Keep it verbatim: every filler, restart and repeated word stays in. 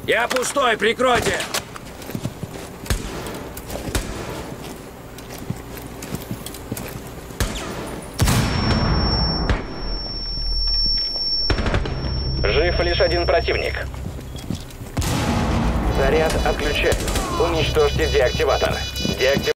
Я пустой, прикройте! Жив лишь один противник. Заряд отключен. Уничтожьте деактиватор. Деактив...